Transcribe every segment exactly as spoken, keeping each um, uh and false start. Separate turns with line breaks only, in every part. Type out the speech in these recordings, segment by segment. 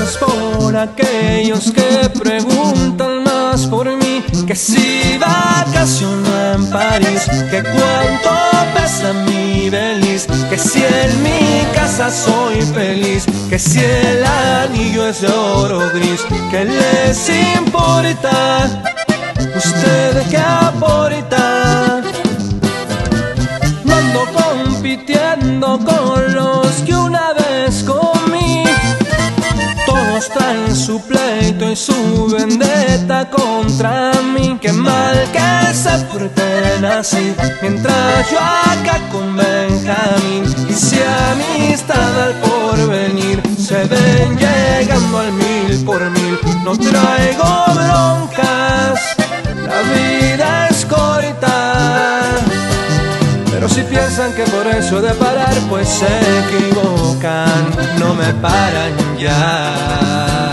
Gracias por aquellos que preguntan más por mí, que si vacaciono en París, que cuánto pesa mi Beliz, que si en mi casa soy feliz, que si el anillo es de oro gris. ¿Qué les importa? ¿Ustedes qué aportan? No ando compitiendo con los que una vez comí. Todos traen su pleito y su vendetta contra mí. Qué mal que se porten así, mientras yo acá con Benjamín. Y si amistad al porvenir se ven llegando al mil por mil, no traigo broncas, la vida es corta. Pero si piensan que por eso de parar, pues se equivocan, no me paran ya.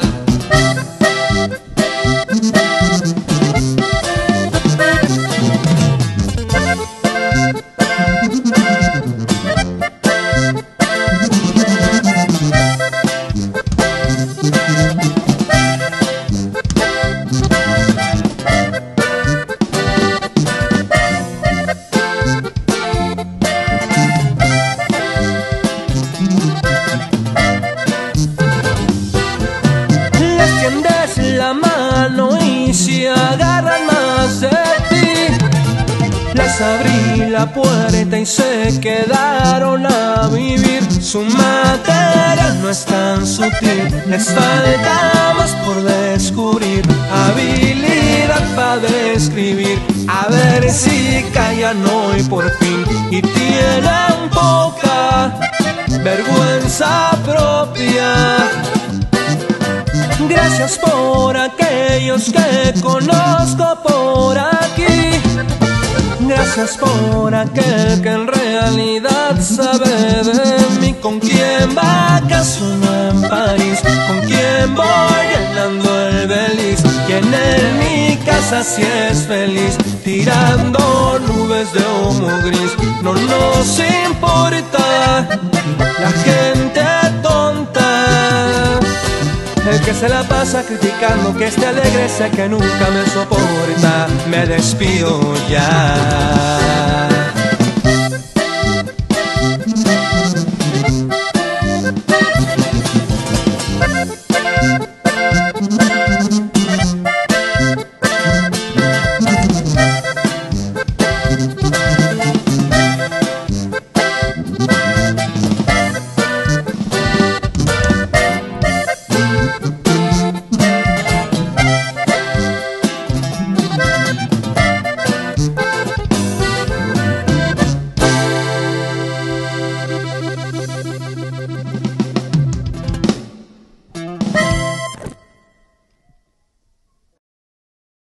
La mano y si agarran más de ti, les abrí la puerta y se quedaron a vivir. Su material no es tan sutil, les falta más por descubrir, habilidad para describir, a ver si callan hoy por fin y tienen poca vergüenza propia. Gracias por aquellos que conozco por aquí. Gracias por aquel que en realidad sabe de mí. Con quien vacaciono en París, con quien voy llenando el Beliz, quien en mi casa sí es feliz, tirando nubes de humo gris. No nos importa la gente tonta, el que se la pasa criticando que esté alegre sé que nunca me soporta. Me despido ya.